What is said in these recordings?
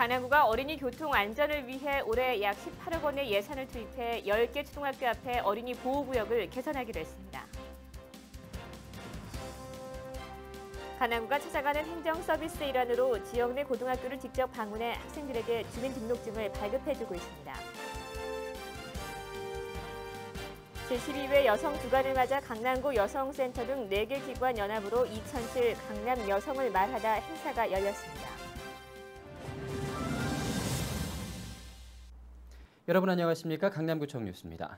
강남구가 어린이 교통 안전을 위해 올해 약 18억 원의 예산을 투입해 10개 초등학교 앞에 어린이 보호구역을 개선하기로 했습니다. 강남구가 찾아가는 행정 서비스의 일환으로 지역 내 고등학교를 직접 방문해 학생들에게 주민등록증을 발급해주고 있습니다. 제12회 여성주간을 맞아 강남구 여성센터 등 4개 기관 연합으로 2007 강남 여성을 말하다 행사가 열렸습니다. 여러분 안녕하십니까? 강남구청 뉴스입니다.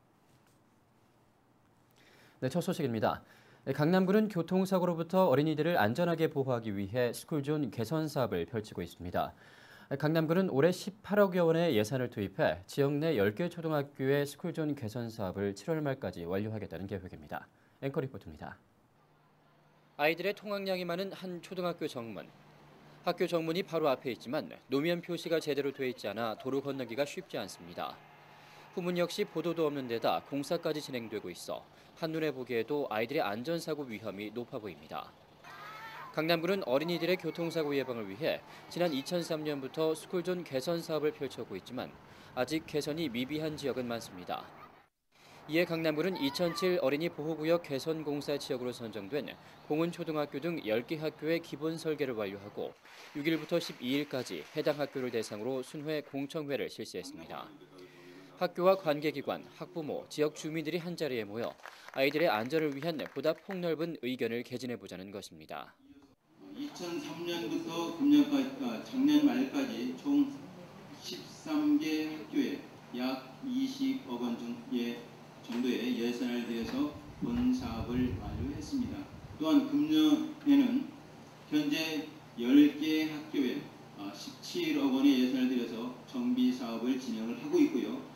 네, 첫 소식입니다. 강남구는 교통사고로부터 어린이들을 안전하게 보호하기 위해 스쿨존 개선 사업을 펼치고 있습니다. 강남구는 올해 18억여 원의 예산을 투입해 지역 내 10개 초등학교의 스쿨존 개선 사업을 7월 말까지 완료하겠다는 계획입니다. 앵커 리포트입니다. 아이들의 통학량이 많은 한 초등학교 정문. 학교 정문이 바로 앞에 있지만 노면 표시가 제대로 돼 있지 않아 도로 건너기가 쉽지 않습니다. 후문 역시 보도도 없는 데다 공사까지 진행되고 있어 한눈에 보기에도 아이들의 안전사고 위험이 높아 보입니다. 강남구는 어린이들의 교통사고 예방을 위해 지난 2003년부터 스쿨존 개선 사업을 펼쳐오고 있지만 아직 개선이 미비한 지역은 많습니다. 이에 강남구는 2007 어린이 보호구역 개선 공사 지역으로 선정된 공은초등학교 등 10개 학교의 기본 설계를 완료하고 6일부터 12일까지 해당 학교를 대상으로 순회 공청회를 실시했습니다. 학교와 관계기관, 학부모, 지역 주민들이 한자리에 모여 아이들의 안전을 위한 보다 폭넓은 의견을 개진해보자는 것입니다. 2003년부터 금년까지, 작년 말까지 총 13개 학교에 약 20억 원 정도의 예산을 들여서 본 사업을 완료했습니다. 또한 금년에는 현재 10개 학교에 17억 원의 예산을 들여서 정비 사업을 진행을 하고 있고요.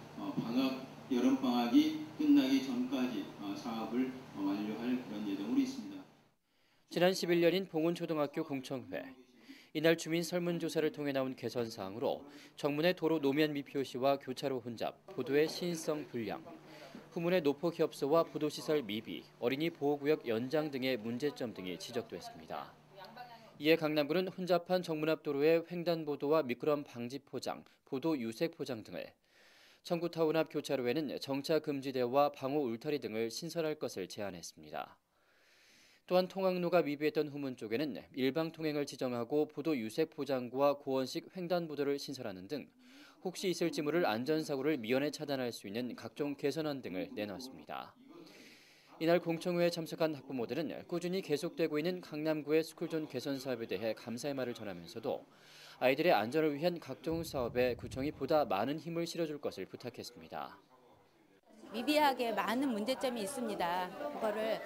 여름방학이 끝나기 전까지 사업을 완료할 그런 예정으로 있습니다. 지난 10일 열린 봉은초등학교 공청회. 이날 주민 설문조사를 통해 나온 개선 사항으로 정문의 도로 노면 미표시와 교차로 혼잡, 보도의 시인성 불량, 후문의 노폭 협소와 보도시설 미비, 어린이 보호구역 연장 등의 문제점 등이 지적됐습니다. 이에 강남구는 혼잡한 정문 앞 도로의 횡단보도와 미끄럼 방지 포장, 보도 유색 포장 등을, 청구타운 앞 교차로에는 정차 금지대와 방호 울타리 등을 신설할 것을 제안했습니다. 또한 통학로가 미비했던 후문 쪽에는 일방 통행을 지정하고 보도 유색 포장과 고원식 횡단보도를 신설하는 등 혹시 있을지 모를 안전사고를 미연에 차단할 수 있는 각종 개선안 등을 내놨습니다. 이날 공청회에 참석한 학부모들은 꾸준히 계속되고 있는 강남구의 스쿨존 개선 사업에 대해 감사의 말을 전하면서도 아이들의 안전을 위한 각종 사업에 구청이 보다 많은 힘을 실어줄 것을 부탁했습니다. 미비하게 많은 문제점이 있습니다. 그거를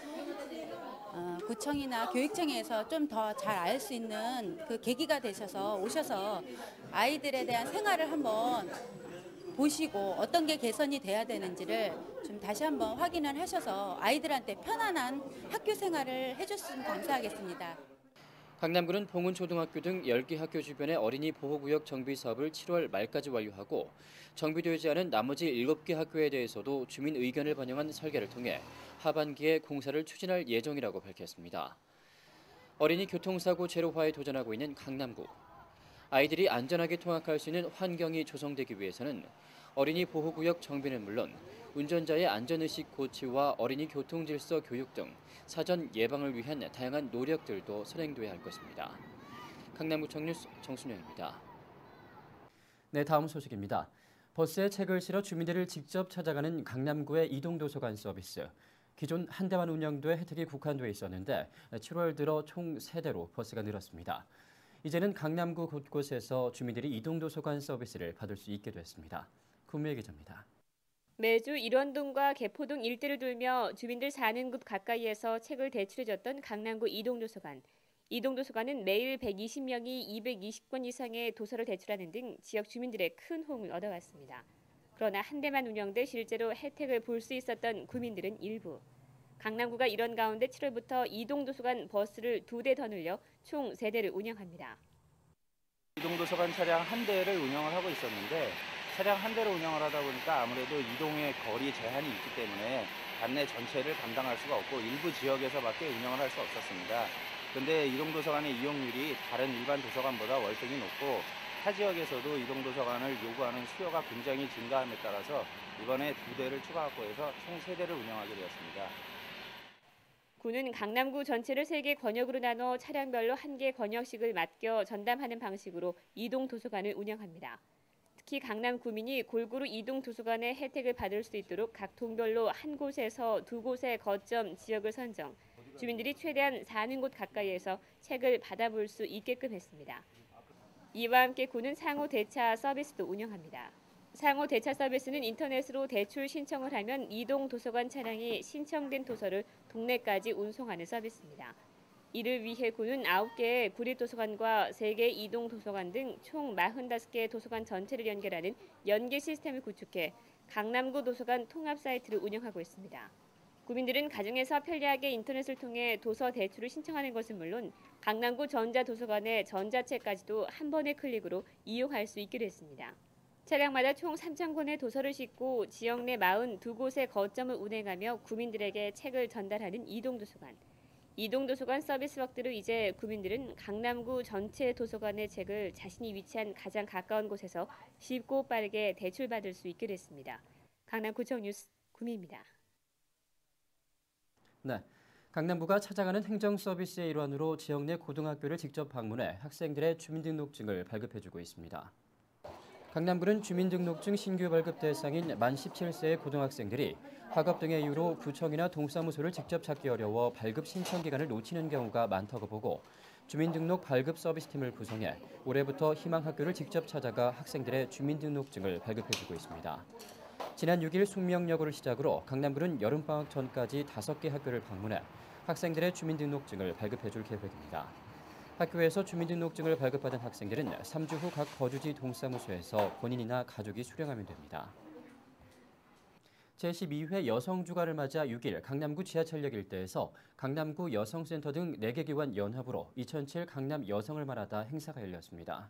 구청이나 교육청에서 좀 더 잘 알 수 있는 그 계기가 되셔서 오셔서 아이들에 대한 생활을 한번 보시고 어떤 게 개선이 돼야 되는지를 좀 다시 한번 확인을 하셔서 아이들한테 편안한 학교 생활을 해줬으면 감사하겠습니다. 강남구는 봉은초등학교 등 10개 학교 주변의 어린이 보호구역 정비 사업을 7월 말까지 완료하고 정비되지 않은 나머지 7개 학교에 대해서도 주민 의견을 반영한 설계를 통해 하반기에 공사를 추진할 예정이라고 밝혔습니다. 어린이 교통사고 제로화에 도전하고 있는 강남구. 아이들이 안전하게 통학할 수 있는 환경이 조성되기 위해서는 어린이 보호구역 정비는 물론 운전자의 안전의식 고취와 어린이 교통질서 교육 등 사전 예방을 위한 다양한 노력들도 선행돼야 할 것입니다. 강남구청 뉴스 정순영입니다. 네, 다음 소식입니다. 버스에 책을 실어 주민들을 직접 찾아가는 강남구의 이동도서관 서비스. 기존 한 대만 운영돼 혜택이 국한돼 있었는데 7월 들어 총 3대로 버스가 늘었습니다. 이제는 강남구 곳곳에서 주민들이 이동도서관 서비스를 받을 수 있게 됐습니다. 구미애 기자입니다. 매주 일원동과 개포동 일대를 돌며 주민들 사는 곳 가까이에서 책을 대출해줬던 강남구 이동도서관. 이동도서관은 매일 120명이 220권 이상의 도서를 대출하는 등 지역 주민들의 큰 호응을 얻어왔습니다. 그러나 한 대만 운영돼 실제로 혜택을 볼 수 있었던 구민들은 일부. 강남구가 이런 가운데 7월부터 이동도서관 버스를 2대 더 늘려 총 3대를 운영합니다. 이동도서관 차량 1대를 운영을 하고 있었는데 차량 1대로 운영을 하다 보니까 아무래도 이동의 거리 제한이 있기 때문에 관내 전체를 감당할 수가 없고 일부 지역에서밖에 운영을 할 수 없었습니다. 그런데 이동도서관의 이용률이 다른 일반 도서관보다 월등히 높고 타 지역에서도 이동도서관을 요구하는 수요가 굉장히 증가함에 따라서 이번에 2대를 추가 확보해서 총 3대를 운영하게 되었습니다. 구는 강남구 전체를 3개 권역으로 나눠 차량별로 1개 권역씩을 맡겨 전담하는 방식으로 이동도서관을 운영합니다. 특히 강남 구민이 골고루 이동도서관의 혜택을 받을 수 있도록 각 동별로 한 곳에서 2곳의 거점 지역을 선정, 주민들이 최대한 사는 곳 가까이에서 책을 받아볼 수 있게끔 했습니다. 이와 함께 구는 상호 대차 서비스도 운영합니다. 상호 대차 서비스는 인터넷으로 대출 신청을 하면 이동 도서관 차량이 신청된 도서를 동네까지 운송하는 서비스입니다. 이를 위해 구는 9개의 구립도서관과 3개의 이동 도서관 등 총 45개의 도서관 전체를 연결하는 연계 시스템을 구축해 강남구 도서관 통합 사이트를 운영하고 있습니다. 구민들은 가정에서 편리하게 인터넷을 통해 도서 대출을 신청하는 것은 물론 강남구 전자도서관의 전자책까지도 한 번의 클릭으로 이용할 수 있기로 했습니다. 차량마다 총 3,000권의 도서를 싣고 지역 내 42곳의 거점을 운행하며 구민들에게 책을 전달하는 이동도서관. 이동도서관 서비스 확대로 이제 구민들은 강남구 전체 도서관의 책을 자신이 위치한 가장 가까운 곳에서 쉽고 빠르게 대출받을 수 있게 됐습니다. 강남구청 뉴스 구미입니다. 네, 강남구가 찾아가는 행정 서비스의 일환으로 지역 내 고등학교를 직접 방문해 학생들의 주민등록증을 발급해주고 있습니다. 강남구는 주민등록증 신규 발급 대상인 만 17세의 고등학생들이 학업 등의 이유로 구청이나 동사무소를 직접 찾기 어려워 발급 신청 기간을 놓치는 경우가 많다고 보고 주민등록 발급 서비스팀을 구성해 올해부터 희망학교를 직접 찾아가 학생들의 주민등록증을 발급해주고 있습니다. 지난 6일 숙명여고를 시작으로 강남구는 여름방학 전까지 5개 학교를 방문해 학생들의 주민등록증을 발급해줄 계획입니다. 학교에서 주민등록증을 발급받은 학생들은 3주 후 각 거주지 동사무소에서 본인이나 가족이 수령하면 됩니다. 제12회 여성주간을 맞아 6일 강남구 지하철역 일대에서 강남구 여성센터 등 4개 기관 연합으로 2007 강남 여성을 말하다 행사가 열렸습니다.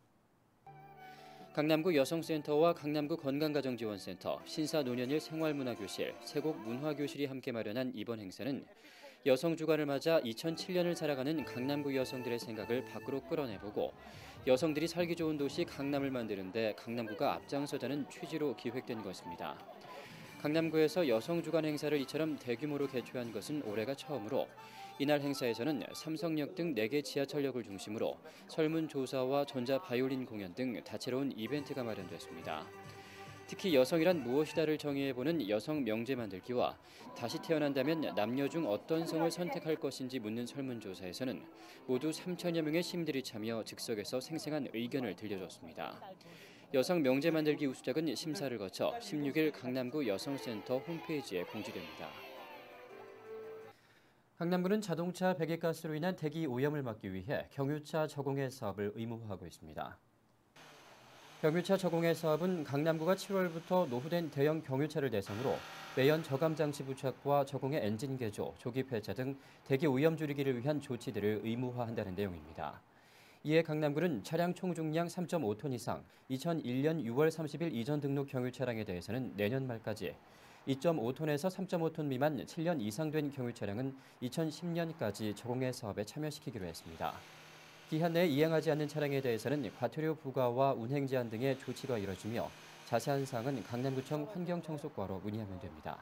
강남구 여성센터와 강남구 건강가정지원센터, 신사노년일 생활문화교실, 세곡 문화교실이 함께 마련한 이번 행사는 여성주간을 맞아 2007년을 살아가는 강남구 여성들의 생각을 밖으로 끌어내보고 여성들이 살기 좋은 도시 강남을 만드는 데 강남구가 앞장서자는 취지로 기획된 것입니다. 강남구에서 여성주간 행사를 이처럼 대규모로 개최한 것은 올해가 처음으로 이날 행사에서는 삼성역 등 4개 지하철역을 중심으로 설문조사와 전자바이올린 공연 등 다채로운 이벤트가 마련됐습니다. 특히 여성이란 무엇이다를 정의해보는 여성 명제 만들기와 다시 태어난다면 남녀 중 어떤 성을 선택할 것인지 묻는 설문조사에서는 모두 3천여 명의 시민들이 참여 즉석에서 생생한 의견을 들려줬습니다. 여성 명제 만들기 우수작은 심사를 거쳐 16일 강남구 여성센터 홈페이지에 공지됩니다. 강남구는 자동차 배기가스로 인한 대기 오염을 막기 위해 경유차 저공해 사업을 의무화하고 있습니다. 경유차 저공해 사업은 강남구가 7월부터 노후된 대형 경유차를 대상으로 매연 저감 장치 부착과 저공해 엔진 개조, 조기 폐차 등 대기 오염 줄이기를 위한 조치들을 의무화한다는 내용입니다. 이에 강남구는 차량 총중량 3.5톤 이상 2001년 6월 30일 이전 등록 경유 차량에 대해서는 내년 말까지 2.5톤에서 3.5톤 미만 7년 이상 된 경유 차량은 2010년까지 저공해 사업에 참여시키기로 했습니다. 기한 내에 이행하지 않는 차량에 대해서는 과태료 부과와 운행 제한 등의 조치가 이뤄지며 자세한 사항은 강남구청 환경청소과로 문의하면 됩니다.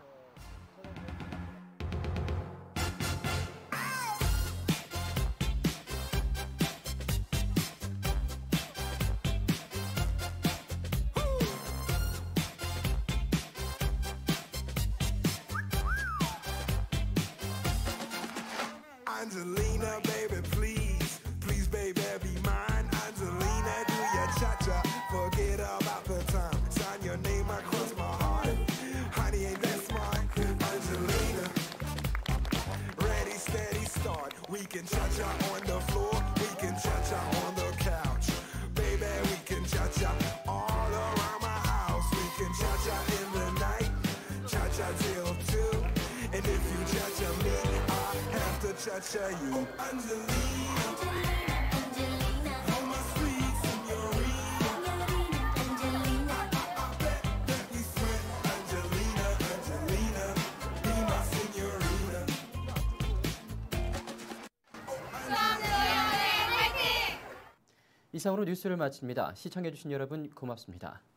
Angelina, baby, please, please, baby, be mine. Angelina, do your cha-cha, forget about the time. Sign your name across my heart. Honey, ain't that smart? Angelina, ready, steady, start. We can cha-cha on the floor, we can cha-cha on the couch. Baby, we can cha-cha all around my house. We can cha-cha in the night, cha-cha till 2. And if you cha-cha me, I have to cha-cha you. Angelina, Angelina, you're my sweet señorita. Angelina, I bet that we sweat. Angelina, Angelina, be my señorita. 이상으로 뉴스를 마칩니다. 시청해주신 여러분 고맙습니다.